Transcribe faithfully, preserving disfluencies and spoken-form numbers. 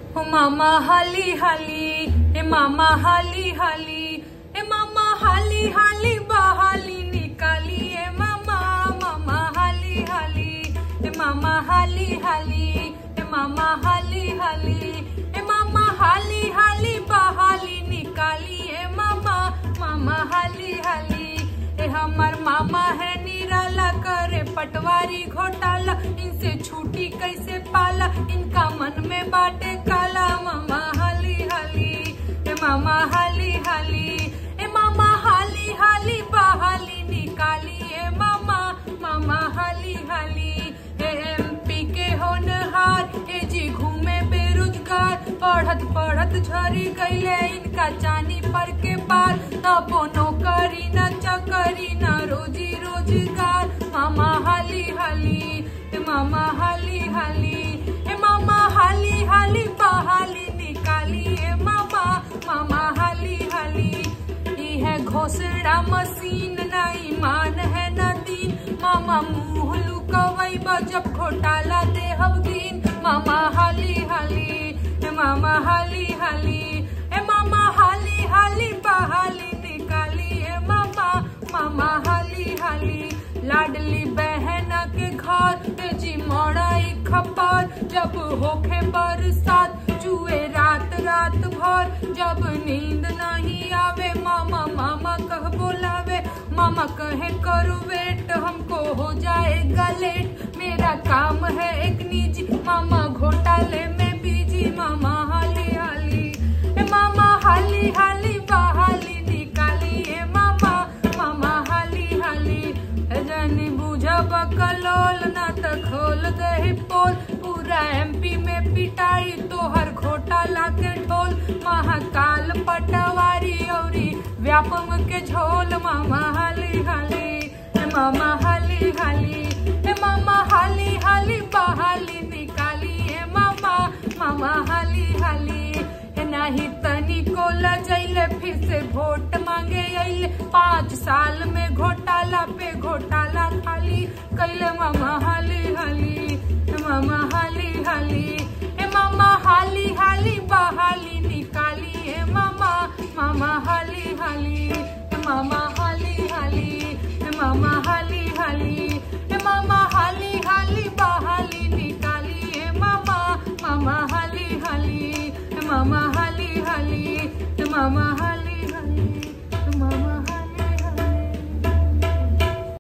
हो मामा हाली हाली, ए मामा हाली हाली, ए मामा हाली हाली बहाली निकाली, ए मामा मामा हाली हाली, ए मामा हाली हाली, ए मामा हाली हाली, ए मामा हाली हाली बहाली निकाली, ए मामा मामा हाली हाली। ए हमार मामा है निराला करे पटवारी घोटाला, इनसे छूटी कैसे पाला, इनका मन में बाटे काला। मामा हाली हाली, ए मामा हाली हाली, ए मामा हाली हाली बहाली निकाली, ए मामा मामा हाली हाली। ए एमपी के होनहार, ए जी घूमे बेरोजगार, पढ़त पढ़त झरी गईले इनका चानी पर के पार, तबो नौकरी न चकरी न रोजी रोजगार। मामा हाली हाली, ए मामा हाली हाली, ए मामा हाली हाली बहाली निकाली, ए मामा मामा हाली हाली। ई है घोसड़ा मशीन न ईमान है न दीन, मामा मुँह लुकवई जब घोटाला देहब दिन। मामा हाली हाली, ए मामा हाली हाली, ए मामा हाली हाली बहाली निकाली, ए मामा मामा हाली हाली। लाडली बहन के घर ए जी मोड़ाई खपर, जब होखे बरसात चुए रात रात भर, जब नींद नहीं आवे मामा मामा कह बोलावे, मामा कहे करो वेट हमको हो जाएगा लेट, मेरा काम है एक निजी, मामा घोटाले में बीजी। मामा हाली हाली, ए मामा हाली हाली बहाली निकाली, ए मामा मामा हाली हाली। जानी बुझब कलोल ना त खोल दे पोल, पूरा एमपी में पिटाई तोहर घोटाला के ढोल, महाकाल पटवारी औरी व्यापम के झोल। मामा हाली हाली, ए मामा हाली हाली, ए मामा हाली हाली बहाली निकाली, ए मामा मामा हाली हाली। नहीं तनी को लजैले फिर से वोट मांगे अइले, पाँच साल में घोटाला पे घोटाला खाली कैले। मामा हाली